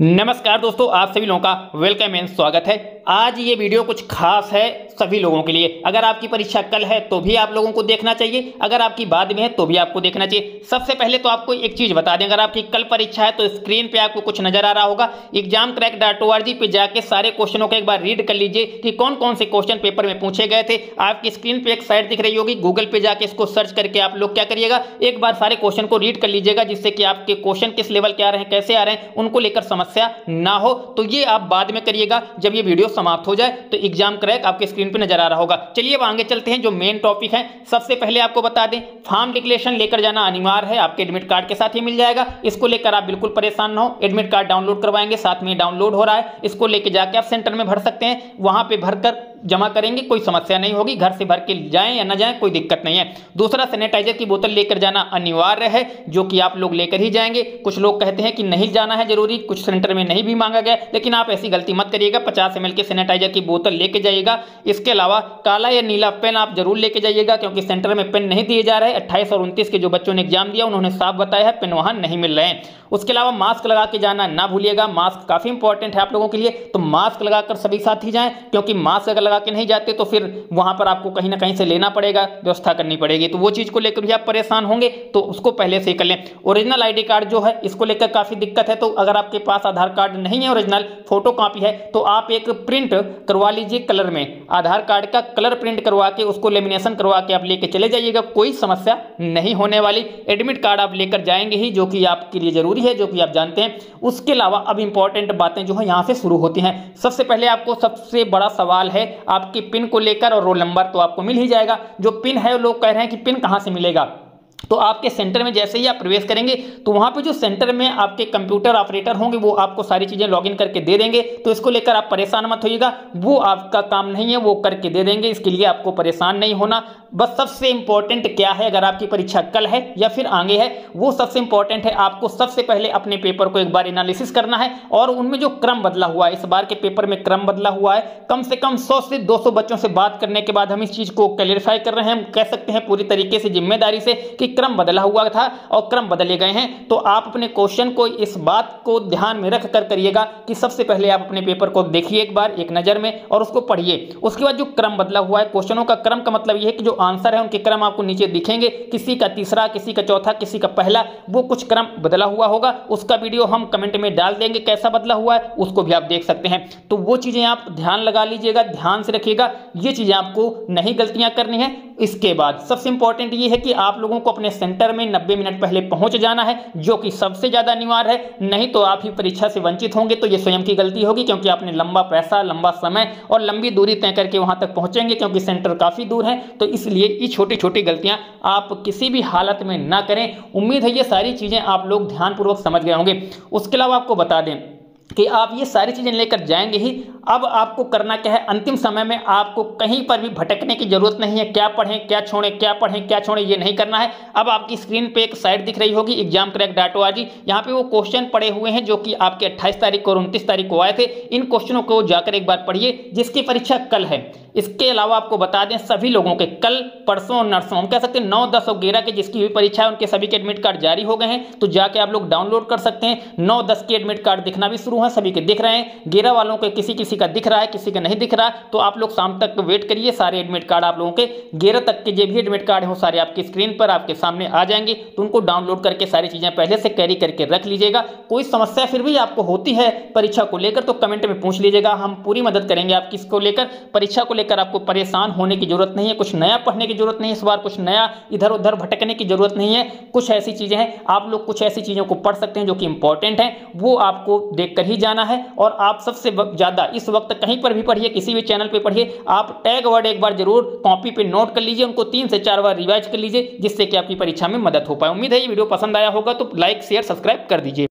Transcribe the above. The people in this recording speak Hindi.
नमस्कार दोस्तों, आप सभी लोगों का वेलकम एंड स्वागत है। आज ये वीडियो कुछ खास है सभी लोगों के लिए। अगर आपकी परीक्षा कल है तो भी आप लोगों को देखना चाहिए, अगर आपकी बाद में है तो भी आपको देखना चाहिए। सबसे पहले तो आपको एक चीज बता दें, अगर आपकी कल परीक्षा है तो स्क्रीन पे आपको कुछ नजर आ रहा होगा। examcrack.org पे जाके सारे क्वेश्चनों को एक बार रीड कर लीजिए कि कौन कौन से क्वेश्चन पेपर में पूछे गए थे। आपकी स्क्रीन पे एक साइट दिख रही होगी, गूगल पे जाके इसको सर्च करके आप लोग क्या करिएगा, एक बार सारे क्वेश्चन को रीड कर लीजिएगा, जिससे कि आपके क्वेश्चन किस लेवल के आ रहे हैं, कैसे आ रहे हैं, उनको लेकर समस्या ना हो। तो ये आप बाद में करिएगा, जब ये वीडियो समाप्त हो जाए तो एग्जाम क्रैक आपके स्क्रीन पे नजर आ रहा होगा। चलिए अब आगे चलते हैं, जो मेन टॉपिक है। सबसे पहले आपको बता दें, फॉर्म डिक्लेरेशन लेकर जाना अनिवार्य है, आपके एडमिट कार्ड के साथ ही मिल जाएगा। इसको लेकर आप बिल्कुल परेशान ना हो। एडमिट कार्ड डाउनलोड करवाएंगे, साथ में डाउनलोड हो रहा है, इसको लेकर जाके आप सेंटर में भर सकते हैं, वहां पे भरकर जमा करेंगे, कोई समस्या नहीं होगी। घर से भर के जाएं या ना जाएं कोई दिक्कत नहीं है। दूसरा, सैनिटाइजर की बोतल लेकर जाना अनिवार्य है, जो कि आप लोग लेकर ही जाएंगे। कुछ लोग कहते हैं कि नहीं जाना है जरूरी, कुछ सेंटर में नहीं भी मांगा गया, लेकिन आप ऐसी गलती मत करिएगा। 50 ml के सैनिटाइजर की बोतल लेके जाइएगा। इसके अलावा काला या नीला पेन आप जरूर लेके जाइएगा, क्योंकि सेंटर में पेन नहीं दिए जा रहे हैं। 28 और 29 के जो बच्चों ने एग्जाम दिया उन्होंने साफ बताया है पेन वहां नहीं मिल रहे हैं। उसके अलावा मास्क लगा के जाना ना भूलिएगा, मास्क काफी इंपॉर्टेंट है आप लोगों के लिए, तो मास्क लगाकर सभी साथ ही जाएं, क्योंकि मास्क अगर लगा के नहीं जाते तो फिर वहां पर आपको कहीं ना कहीं से लेना पड़ेगा, व्यवस्था करनी पड़ेगी, तो वो चीज को लेकर भी आप परेशान होंगे, तो उसको पहले से ही कर लें। ओरिजिनल आईडी कार्ड जो है इसको लेकर काफी दिक्कत है, तो अगर आपके पास आधार कार्ड नहीं है, ओरिजिनल फोटो कॉपी है, तो आप एक प्रिंट करवा लीजिए कलर में, आधार कार्ड का कलर प्रिंट करवा के उसको लेमिनेशन करवा के आप लेके चले जाइएगा, कोई समस्या नहीं होने वाली। एडमिट कार्ड आप लेकर जाएंगे ही, जो कि आपके लिए जरूरी है, जो कि आप जानते हैं। उसके अलावा अब इंपॉर्टेंट बातें जो है यहां से शुरू होती हैं। सबसे पहले आपको सबसे बड़ा सवाल है आपकी पिन को लेकर, और रोल नंबर तो आपको मिल ही जाएगा। जो पिन है, लोग कह रहे हैं कि पिन कहां से मिलेगा, तो आपके सेंटर में जैसे ही आप प्रवेश करेंगे तो वहां पे जो सेंटर में आपके कंप्यूटर ऑपरेटर होंगे वो आपको सारी चीजें लॉगिन करके दे देंगे, तो इसको लेकर आप परेशान मत होइएगा, वो आपका काम नहीं है, वो करके दे देंगे, इसके लिए आपको परेशान नहीं होना। बस सबसे इंपॉर्टेंट क्या है, अगर आपकी परीक्षा कल है या फिर आगे है, वो सबसे इंपॉर्टेंट है, आपको सबसे पहले अपने पेपर को एक बार एनालिसिस करना है, और उनमें जो क्रम बदला हुआ है, इस बार के पेपर में क्रम बदला हुआ है। कम से कम 100 से 200 बच्चों से बात करने के बाद हम इस चीज को क्लैरिफाई कर रहे हैं, हम कह सकते हैं पूरी तरीके से जिम्मेदारी से कि क्रम बदला हुआ था और क्रम बदले गए हैं। तो आप अपने क्वेश्चन को इस बात को ध्यान में रख कर करिएगा कि सबसे पहले आप अपने पेपर को देखिए एक बार एक नजर में, और उसको पढ़िए। उसके बाद जो क्रम बदला हुआ है, क्वेश्चनों का क्रम का मतलब यह है कि जो आंसर है उनके क्रम आपको नीचे दिखेंगे, किसी का तीसरा, किसी का चौथा, किसी का पहला, वो कुछ क्रम बदला हुआ होगा। उसका वीडियो हम कमेंट में डाल देंगे, कैसा बदला हुआ है उसको भी आप देख सकते हैं। तो वो चीजें आप ध्यान लगा लीजिएगा, ध्यान से रखिएगा, ये चीजें आपको नहीं गलतियां करनी है। इसके बाद सबसे इंपॉर्टेंट ये है कि आप लोगों को अपने सेंटर में 90 मिनट पहले पहुंच जाना है, जो कि सबसे ज्यादा अनिवार्य है, नहीं तो आप ही परीक्षा से वंचित होंगे, तो ये स्वयं की गलती होगी, क्योंकि आपने लंबा पैसा, लंबा समय और लंबी दूरी तय करके वहां तक पहुंचेंगे, क्योंकि सेंटर काफी दूर है। तो इसलिए ये छोटी छोटी गलतियां आप किसी भी हालत में ना करें। उम्मीद है ये सारी चीजें आप लोग ध्यानपूर्वक समझ गए होंगे। उसके अलावा आपको बता दें कि आप ये सारी चीजें लेकर जाएंगे ही। अब आपको करना क्या है, अंतिम समय में आपको कहीं पर भी भटकने की जरूरत नहीं है, क्या पढ़ें क्या छोड़ें, क्या पढ़ें क्या छोड़ें, ये नहीं करना है। अब आपकी स्क्रीन पे एक साइट दिख रही होगी examcrack.org, यहाँ पे वो क्वेश्चन पड़े हुए हैं जो कि आपके 28 तारीख को और 29 तारीख को आए थे। इन क्वेश्चनों को जाकर एक बार पढ़िए, जिसकी परीक्षा कल है। इसके अलावा आपको बता दें, सभी लोगों के कल, परसों और नरसों, हम कह सकते हैं 9, 10 और 11 के जिसकी भी परीक्षा है उनके सभी के एडमिट कार्ड जारी हो गए हैं, तो जाके आप लोग डाउनलोड कर सकते हैं। 9, 10 के एडमिट कार्ड दिखना भी शुरू है, सभी के दिख रहे हैं। 11 वालों के किसी किसी का दिख रहा है, किसी का नहीं दिख रहा, तो आप लोग शाम तक वेट करिए, सारे एडमिट कार्ड आप लोगों के 11 तक के जो भी एडमिट कार्ड है वो सारे आपकी स्क्रीन पर आपके सामने आ जाएंगे, तो उनको डाउनलोड करके सारी चीजें पहले से कैरी करके रख लीजिएगा। कोई समस्या फिर भी आपको होती है परीक्षा को लेकर तो कमेंट में पूछ लीजिएगा, हम पूरी मदद करेंगे आपकी इसको लेकर। परीक्षा को लेकर आपको परेशान होने की जरूरत नहीं है, कुछ नया पढ़ने की जरूरत नहीं है, इस बार कुछ नया इधर उधर भटकने की जरूरत नहीं है। कुछ ऐसी चीजें हैं, आप लोग कुछ ऐसी चीजों को पढ़ सकते हैं जो कि इंपॉर्टेंट है, वो आपको देखकर ही जाना है। और आप सबसे ज्यादा इस वक्त कहीं पर भी पढ़िए, किसी भी चैनल पे पढ़िए, आप टैग वर्ड एक बार जरूर कॉपी पे नोट कर लीजिए, उनको 3 से 4 बार रिवाइज कर लीजिए, जिससे कि आपकी परीक्षा में मदद हो पाए। उम्मीद है ये वीडियो पसंद आया होगा, तो लाइक शेयर सब्सक्राइब कर दीजिए।